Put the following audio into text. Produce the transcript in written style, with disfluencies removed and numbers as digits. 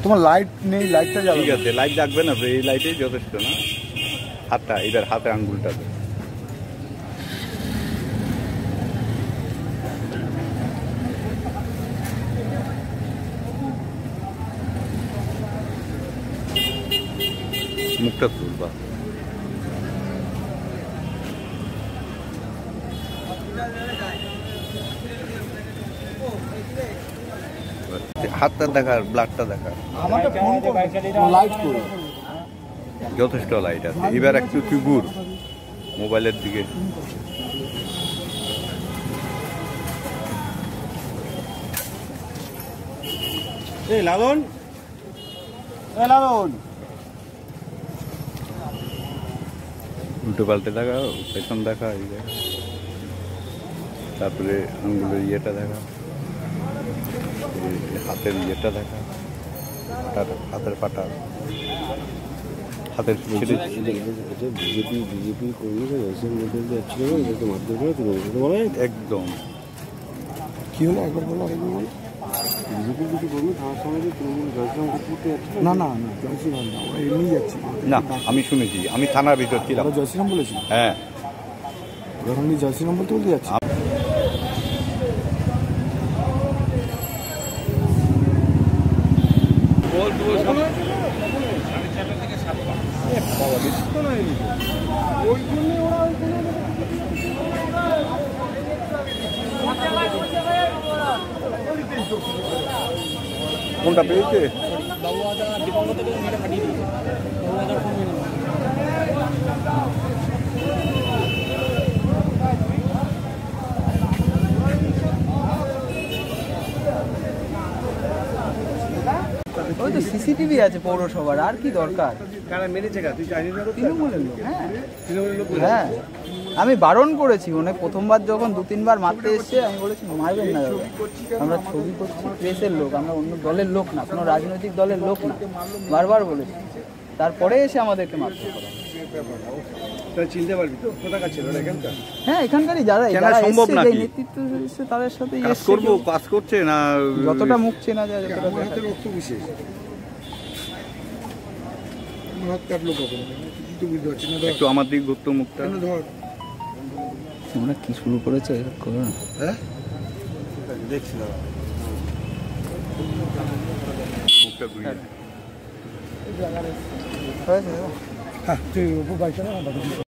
তোমার লাইট নেই, লাইটটা জ্বালো। ঠিক আছে, লাইট লাগবে না, এই লাইটেই যথেষ্ট না? হাতটা এবার হাতে আঙ্গুলটা মুখটা তুলবা। হাতটা দেখার, ব্লাডটা দেখার। যথেষ্ট লাইট আছে। এবার একটু ঘুর মোবাইলের দিকে। লালন, লালন, উল্টো পাল্টে দেখা, পেছন দেখা, এই দেখা, তারপরে আঙ্গুলের ইয়েটা দেখা, হাতের ইয়েটা দেখা, হাতের পাটা, হাতের বিজেপি কর্মী একদম। কি হলো একবার বলো, আরেকবার বলো। বিজেপি কিছু কর্মী থানার সামনে যে তৃণমূল জয়শ্রীরাম করতে যাচ্ছে। না না না, জয়শ্রীরাম না, ওরা এমনি যাচ্ছি না, আমি শুনেছি, আমি থানার ভিতর ছিলাম। জয়শ্রীরাম বলেছি। হ্যাঁ, ওরা জয়শ্রীরাম বলতে বলতে যাচ্ছি। কোনটা পেয়েছে? ওই তো সিসিটিভি আছে পৌরসভার, আর কি দরকার? তৃণমূলের লোক। হ্যাঁ, আমি বারণ করেছি, মানে প্রথমবার যখন 2-3 বার মারতে এসছে আমি বলেছি মারবেন না দাদা, আমরা ছবি করছি, প্রেসের লোক, আমরা অন্য দলের লোক না, কোনো রাজনৈতিক দলের লোক না, বারবার বলেছি। তারপরে এসে আমাদেরকে মারতে হবে। চিনতে পারবি তো কোথাকার ছিল এখানকার? হ্যাঁ, এখানকারই যারা সম্ভব নাকি নেতৃত্ব এসছে তাদের সাথে কাজ করছে না, যতটা মুখ চেনা যায়, যতটা হাতের রক্ত বিশেষ হাত কাটলো কখন কিছু বুঝতে পারছি না। একটু আমার দিক ঘুরতো মুখটা। ধর তোমরা কি শুরু করেছো করো না? হ্যাঁ দেখছিলাম মুখটা ঘুরিয়ে। হয়েছে হ্যাঁ, তুই উপর বাইকটা না